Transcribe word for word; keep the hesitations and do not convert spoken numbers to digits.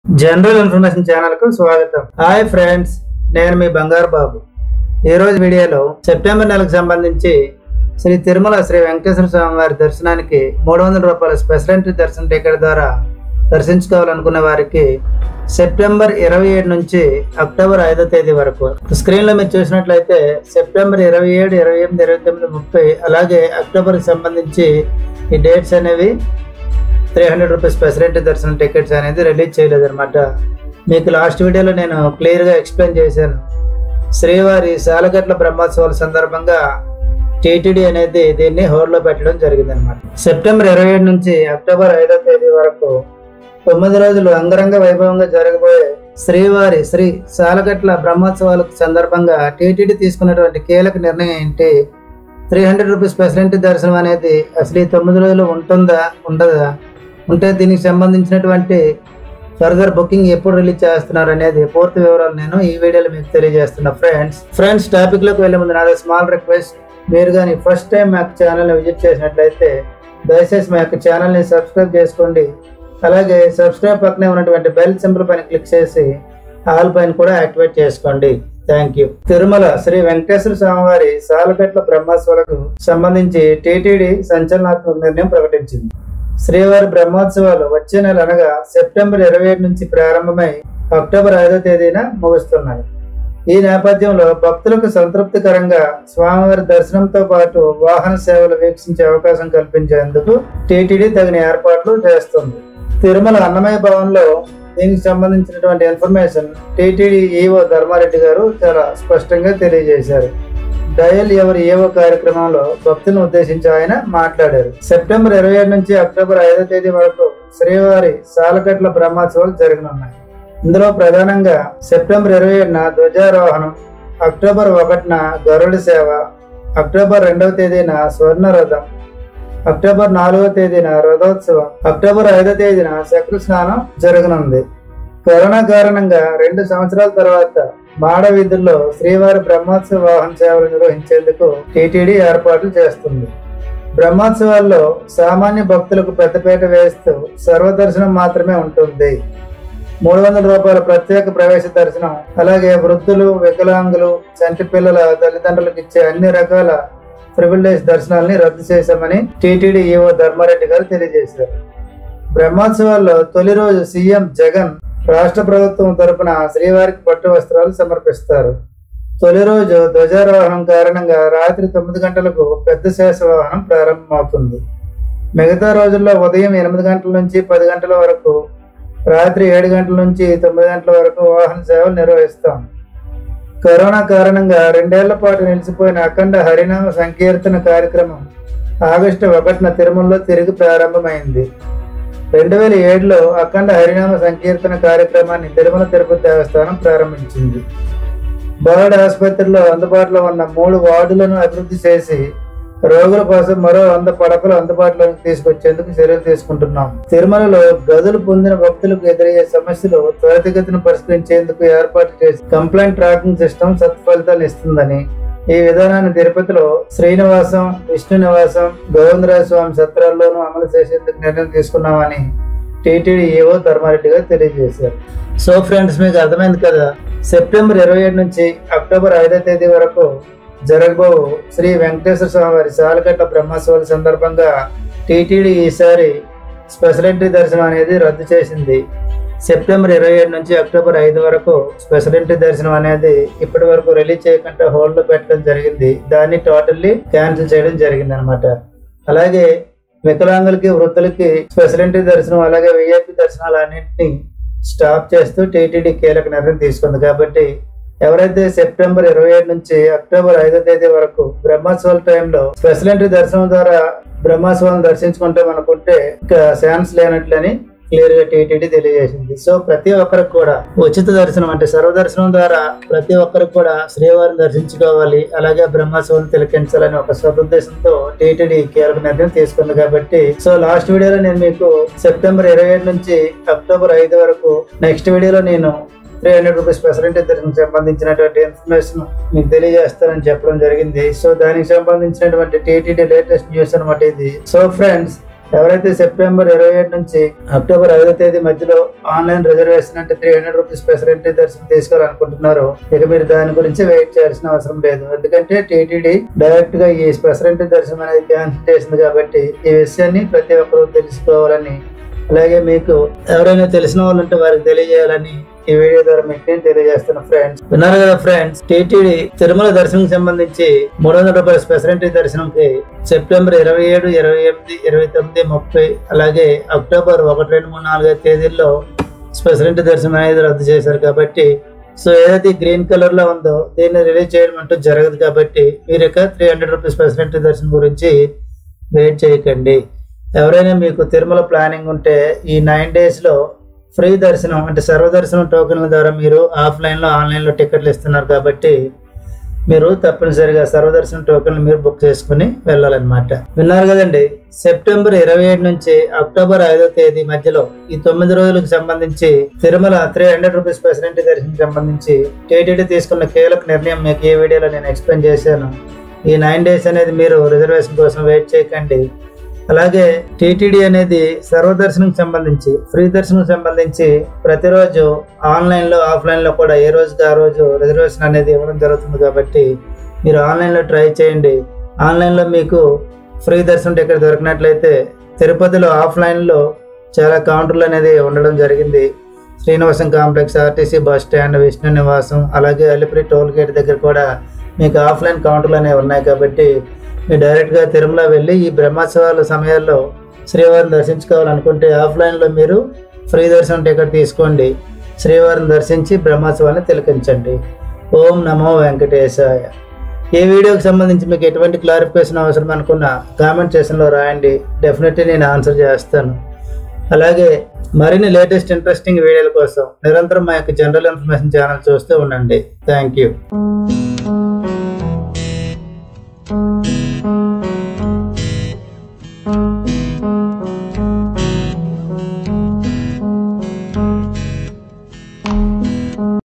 General information channel కు స్వాగతం. Hi friends, నేను మీ బంగారు బాబు. ఈ రోజు వీడియోలో సెప్టెంబర్ నెలకు సంబంధించి శ్రీ తిరుమల శ్రీ వెంకటేశ్వర స్వామి వారి దర్శనానికి మూడు వందల రూపాయల స్పెషల్ ఎంట్రీ దర్శన టికెట్ ద్వారా దర్శించుకోవాలనుకునే వారికి సెప్టెంబర్ ఇరవై ఏడు నుంచి అక్టోబర్ ఐదో తేదీ వరకు స్క్రీన్ లో మీరు చూసినట్లయితే సెప్టెంబర్ ఇరవై ఏడు ఇరవై ఎనిమిది ఇరవై తొమ్మిది ముప్పై అలాగే అక్టోబర్ సంబంధించి ఈ డేట్స్ అనేవి three hundred rupees special entry దర్శనం టికెట్స్ అనేది రిలీజ్ చేయలేదు అనమాట. మీకు లాస్ట్ వీడియోలో నేను క్లియర్గా ఎక్స్ప్లెయిన్ చేశాను. శ్రీవారి సాలగట్ల బ్రహ్మోత్సవాల సందర్భంగా టీటీడీ అనేది దీన్ని హోల్డ్లో పెట్టడం జరిగింది అనమాట. సెప్టెంబర్ ఇరవై ఏడు నుంచి అక్టోబర్ ఐదో తేదీ వరకు తొమ్మిది రోజులు అంగరంగ వైభవంగా జరగబోయే శ్రీవారి శ్రీ సాలగట్ల బ్రహ్మోత్సవాల సందర్భంగా టీటీడీ తీసుకున్నటువంటి కీలక నిర్ణయం ఏంటి, three hundred rupees special entry దర్శనం అనేది అసలు ఈ తొమ్మిది రోజులు ఉంటుందా ఉండదా, ఉంటే దీనికి సంబంధించినటువంటి ఫర్దర్ బుకింగ్ ఎప్పుడు రిలీజ్ చేస్తున్నారు అనేది పూర్తి వివరాలు నేను ఈ వీడియోలో మీకు తెలియజేస్తున్నా. ఫ్రెండ్స్ ఫ్రెండ్స్ టాపిక్ లోకి వెళ్ళే ముందు నాది స్మాల్ రిక్వెస్ట్, మీరు కానీ ఫస్ట్ టైం మా ఛానల్ని విజిట్ చేసినట్లయితే దయచేసి మా యొక్క ఛానల్ని సబ్స్క్రైబ్ చేసుకోండి. అలాగే సబ్స్క్రైబ్ పక్కనే ఉన్నటువంటి బెల్ సింబల్ పైన క్లిక్ చేసి ఆల్ పైన కూడా యాక్టివేట్ చేసుకోండి. Thank you. తిరుమల శ్రీ వెంకటేశ్వర స్వామివారి సాలగట్ల బ్రహ్మోత్సవాలకు సంబంధించి టీటీడీ సంచలనాత్మక నిర్ణయం ప్రకటించింది. శ్రీవారి బ్రహ్మోత్సవాలు వచ్చే నెల అనగా సెప్టెంబర్ ఇరవై ఏడు నుంచి ప్రారంభమై అక్టోబర్ ఐదో తేదీన ముగుస్తున్నాయి. ఈ నేపథ్యంలో భక్తులకు సంతృప్తికరంగా స్వామివారి దర్శనంతో పాటు వాహన సేవలు వీక్షించే అవకాశం కల్పించేందుకు టీటీడీ తగిన ఏర్పాట్లు చేస్తుంది. తిరుమల అన్నమయ్య భవన్లో దీనికి సంబంధించినటువంటి ఇన్ఫర్మేషన్ టీటీడీ ఈవో ధర్మారెడ్డి గారు చాలా స్పష్టంగా తెలియజేశారు. డయల్ ఎవరి ఏవో కార్యక్రమంలో భక్తులను ఉద్దేశించి ఆయన మాట్లాడారు. సెప్టెంబర్ ఇరవై ఏడు నుంచి అక్టోబర్ ఐదో తేదీ వరకు శ్రీవారి సాలగట్ల బ్రహ్మోత్సవాలు జరగనున్నాయి. ఇందులో ప్రధానంగా సెప్టెంబర్ ఇరవై ఏడున ధ్వజారోహణం, అక్టోబర్ ఒకటిన గరుడ సేవ, అక్టోబర్ రెండవ తేదీన స్వర్ణ రథం, అక్టోబర్ నాలుగో తేదీన రథోత్సవం, అక్టోబర్ ఐదో తేదీన చక్ర స్నానం జరగనుంది. కరోనా కారణంగా రెండు సంవత్సరాల తర్వాత మాడ వీధుల్లో శ్రీవారి బ్రహ్మోత్సవ వాహన సేవలు నిర్వహించేందుకు టీటీడీ ఏర్పాట్లు చేస్తుంది. బ్రహ్మోత్సవాల్లో సామాన్య భక్తులకు పెద్దపీట వేస్తూ సర్వదర్శనం మాత్రమే ఉంటుంది. మూడు వందల రూపాయల ప్రత్యేక ప్రవేశ దర్శనం, అలాగే వృద్ధులు, వికలాంగులు, చంటి పిల్లల తల్లిదండ్రులకు ఇచ్చే అన్ని రకాల ప్రివిలేజ్ దర్శనాలని రద్దు చేశామని టీటీడీ ఈవో ధర్మారెడ్డి గారు తెలియజేశారు. బ్రహ్మోత్సవాల్లో తొలి రోజు సీఎం జగన్ రాష్ట్ర ప్రభుత్వం తరపున శ్రీవారికి పట్టు వస్త్రాలు సమర్పిస్తారు. తొలి రోజు ధ్వజారోహణం కారణంగా రాత్రి తొమ్మిది గంటలకు పెద్ద శేషవాహనం ప్రారంభమవుతుంది. మిగతా రోజుల్లో ఉదయం ఎనిమిది గంటల నుంచి పది గంటల వరకు, రాత్రి ఏడు గంటల నుంచి తొమ్మిది గంటల వరకు వాహన సేవలు నిర్వహిస్తాం. కరోనా కారణంగా రెండేళ్ల పాటు నిలిచిపోయిన అఖండ హరినామ సంకీర్తన కార్యక్రమం ఆగస్టు ఒకటిన తిరుమలలో తిరిగి ప్రారంభమైంది. రెండు వేల ఏడులో అఖండ హరినామ సంకీర్తన కార్యక్రమాన్ని తిరుమల తిరుపతి దేవస్థానం ప్రారంభించింది. బర్డ్ ఆసుపత్రిలో అందుబాటులో ఉన్న మూడు వార్డులను అభివృద్ధి చేసి రోగుల కోసం మరో వంద పడకలు అందుబాటులోకి తీసుకొచ్చేందుకు చర్యలు తీసుకుంటున్నాం. తిరుమలలో గదులు పొందిన భక్తులకు ఎదురయ్యే సమస్యలు త్వరితగతిన పరిష్కరించేందుకు ఏర్పాటు చేసి కంప్లైంట్ ట్రాకింగ్ సిస్టమ్ సత్ఫలితాలు ఇస్తుందని, ఈ విధానాన్ని తిరుపతిలో శ్రీనివాసం, విష్ణు నివాసం, గోవిందరాజ స్వామి సత్రాల్లోనూ అమలు చేసేందుకు నిర్ణయం తీసుకున్నామని టీటీడీ ఈవో ధర్మారెడ్డి గారు తెలియజేశారు. సో ఫ్రెండ్స్, మీకు అర్థమైంది కదా, సెప్టెంబర్ ఇరవై ఏడు నుంచి అక్టోబర్ ఐదో తేదీ వరకు జరగబో శ్రీ వెంకటేశ్వర స్వామి వారి సాలగట్ల బ్రహ్మోత్సవాల సందర్భంగా టీటీడీ ఈసారి స్పెషల్ ఎంట్రీ దర్శనం అనేది రద్దు చేసింది. సెప్టెంబర్ ఇరవై ఏడు నుంచి అక్టోబర్ ఐదు వరకు స్పెషల్ ఎంట్రీ దర్శనం అనేది ఇప్పటి వరకు రిలీజ్ చేయకుండా హోల్డ్ లో పెట్టడం జరిగింది. దాన్ని టోటల్లీ క్యాన్సిల్ చేయడం జరిగింది అనమాట. అలాగే వికలాంగులకి, వృద్ధులకి స్పెషల్ ఎంట్రీ దర్శనం, అలాగే విఐపి దర్శనాలు అన్నింటినీ స్టాప్ చేస్తూ టీటీడీ కీలక నిర్ణయం తీసుకుంది. కాబట్టి ఎవరైతే సెప్టెంబర్ ఇరవై ఏడు నుంచి అక్టోబర్ ఐదో తేదీ వరకు బ్రహ్మోత్సవాల టైంలో స్పెషల్ ఎంట్రీ దర్శనం ద్వారా బ్రహ్మోత్సవాలను దర్శించుకుంటాం అనుకుంటే ఇంకా ఛాన్స్ లేనట్లని క్లియర్ గా టీటీడీ తెలియజేసింది. సో ప్రతి ఒక్కరికి కూడా ఉచిత దర్శనం అంటే సర్వదర్శనం ద్వారా ప్రతి ఒక్కరికి కూడా శ్రీవారిని దర్శించుకోవాలి, అలాగే బ్రహ్మోత్సవాన్ని తిలకించాలని ఒక సదుద్దేశంతో టీటీడీ కీలక నిర్ణయం తీసుకుంది. కాబట్టి సో లాస్ట్ వీడియోలో నేను మీకు సెప్టెంబర్ ఇరవై ఏడు నుంచి అక్టోబర్ ఐదు వరకు, నెక్స్ట్ వీడియోలో నేను three hundred rupees special entry దర్శనం సంబంధించినటువంటి ఇన్ఫర్మేషన్ మీకు తెలియజేస్తానని చెప్పడం జరిగింది. సో దానికి సంబంధించినటువంటి టీటీడీ లేటెస్ట్ న్యూస్ అనమాట ఇది. సో ఫ్రెండ్స్, ఎవరైతే సెప్టెంబర్ ఇరవై ఏడు నుంచి అక్టోబర్ ఐదో తేదీ మధ్యలో ఆన్లైన్ రిజర్వేషన్ అంటే three hundred rupees special entry దర్శనం తీసుకోవాలనుకుంటున్నారో ఇక మీరు దాని గురించి వెయిట్ చేయాల్సిన అవసరం లేదు. ఎందుకంటే టీటీడీ డైరెక్ట్ గా ఈ స్పెషల్ ఎంట్రీ దర్శనం అనేది క్యాన్సిల్ చేసింది కాబట్టి ఈ విషయాన్ని ప్రతి ఒక్కరూ తెలుసుకోవాలని, అలాగే మీకు ఎవరైనా తెలిసిన వాళ్ళు ఉంటే వారికి తెలియజేయాలని ఈ వీడియో ద్వారా మీకు నేను తెలియజేస్తున్నా. ఫ్రెండ్స్ విన్నారు కదా ఫ్రెండ్స్, టీటీడీ తిరుమల దర్శనం సంబంధించి మూడు వందల రూపాయల స్పెషల్ ఎంట్రీ దర్శనంకి సెప్టెంబర్ ఇరవై ఏడు ఇరవై ఎనిమిది ఇరవై తొమ్మిది ముప్పై అలాగే అక్టోబర్ ఒకటి రెండు మూడు నాలుగు ఐదు తేదీల్లో స్పెషల్ ఎంట్రీ దర్శనం అనేది రద్దు చేశారు. కాబట్టి సో ఏదైతే గ్రీన్ కలర్ లో ఉందో దీన్ని రిలీజ్ చేయడం అంటూ జరగదు. కాబట్టి మీరు ఇక three hundred rupees special entry దర్శనం గురించి వెయిట్ చేయకండి. ఎవరైనా మీకు తిరుమల ప్లానింగ్ ఉంటే ఈ నైన్ డేస్ లో ఫ్రీ దర్శనం అంటే సర్వదర్శనం టోకెన్ల ద్వారా మీరు ఆఫ్లైన్ లో ఆన్లైన్ లో టికెట్లు ఇస్తున్నారు. కాబట్టి మీరు తప్పనిసరిగా సర్వదర్శనం టోకెన్లు మీరు బుక్ చేసుకుని వెళ్ళాలన్నమాట. విన్నారు కదండి, సెప్టెంబర్ ఇరవై ఏడు నుంచి అక్టోబర్ ఐదో తేదీ మధ్యలో ఈ తొమ్మిది రోజులకు సంబంధించి Tirumala three hundred rupees special entry దర్శనం సంబంధించి టీటీడీ తీసుకున్న కీలక నిర్ణయం మీకు ఈ వీడియోలో నేను ఎక్స్ప్లెయిన్ చేశాను. ఈ నైన్ డేస్ అనేది మీరు రిజర్వేషన్ కోసం వెయిట్ చేయకండి. అలాగే టీటీడీ అనేది సర్వదర్శనం సంబంధించి ఫ్రీ దర్శనం సంబంధించి ప్రతిరోజు ఆన్లైన్ లో ఆఫ్లైన్ లో కూడా ఏ రోజుకి ఆ రోజు రిజర్వేషన్ అనేది ఇవ్వడం జరుగుతుంది. కాబట్టి మీరు ఆన్లైన్ లో ట్రై చేయండి. ఆన్లైన్ లో మీకు ఫ్రీ దర్శనం టికెట్ దొరికినట్లయితే తిరుపతిలో ఆఫ్లైన్ లో చాలా కౌంటర్లు అనేది ఉండడం జరిగింది. Srinivasam complex, RTC bus stand, Vishnu Nivasam, అలాగే అలిపిరి టోల్ గేట్ దగ్గర కూడా మీకు ఆఫ్లైన్ కౌంటర్లు అనేవి ఉన్నాయి. కాబట్టి మీరు డైరెక్ట్గా తిరుమల వెళ్ళి ఈ బ్రహ్మోత్సవాల సమయాల్లో శ్రీవారిని దర్శించుకోవాలనుకుంటే ఆఫ్లైన్లో మీరు ఫ్రీ దర్శనం టికెట్ తీసుకోండి. శ్రీవారిని దర్శించి బ్రహ్మోత్సవాన్ని తిలకించండి. ఓం నమో వెంకటేశాయ. ఈ వీడియోకి సంబంధించి మీకు ఎటువంటి క్లారిఫికేషన్ అవసరం అనుకున్నా కామెంట్ సెక్షన్లో రాయండి. డెఫినెట్లీ నేను ఆన్సర్ చేస్తాను. అలాగే మరిన్ని లేటెస్ట్ ఇంట్రెస్టింగ్ వీడియోల కోసం నిరంతరం మా యొక్క జనరల్ ఇన్ఫర్మేషన్ ఛానల్ చూస్తూ ఉండండి. Thank you.